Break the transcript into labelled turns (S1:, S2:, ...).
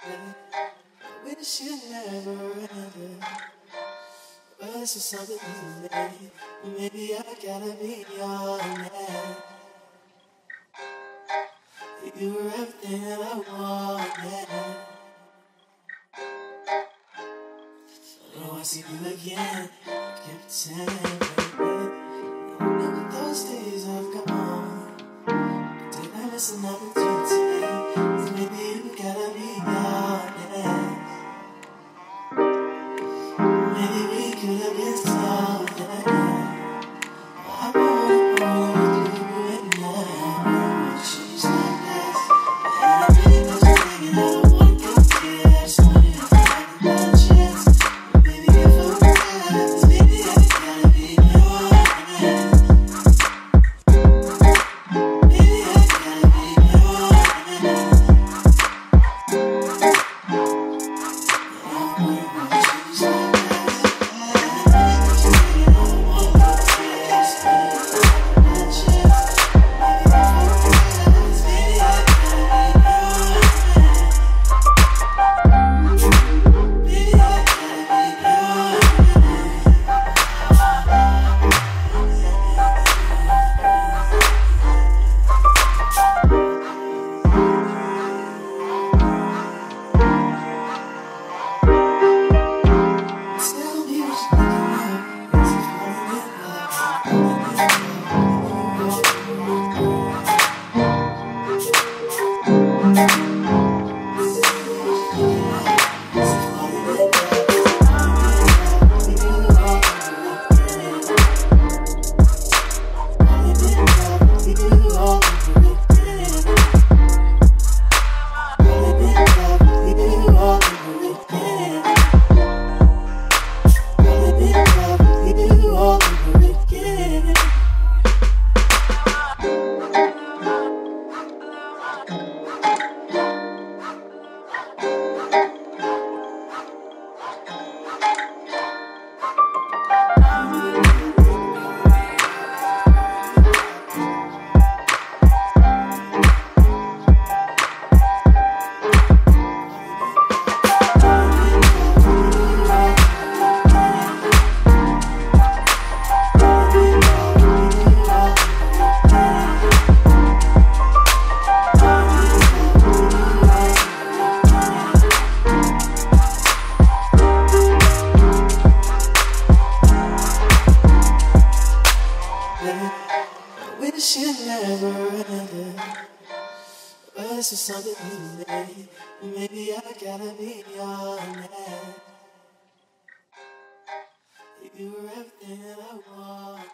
S1: I wish you never ended. But it's just something you made. Maybe I gotta be your man. You were everything that I wanted. Oh, I see you again. Can't pretend, baby. I know those days have gone. But did I miss an opportunity? 'Cause maybe you gotta be honest. Maybe we could have been something. I wanna hold you and now she's like this. And I really was thinking I don't want to get here. I just wanted to find that chance. Maybe if I'm honest, maybe I gotta be honest. Maybe I gotta be honest. I wanna hold she's like this. And I really was thinking I don't want to get here. I just wanted to find that chance. Maybe if I'm honest, maybe I gotta be honest. Maybe I gotta be honest. Tell me what you're thinking of. Is it falling in love? Falling in love. Is it falling in love? We do all over again. Falling in love. We do all over again. Falling in love. We do all over again. Falling in love. We do all over again. I wish you never ended. But it's just something you made. Maybe I gotta be your man. You were everything that I wanted.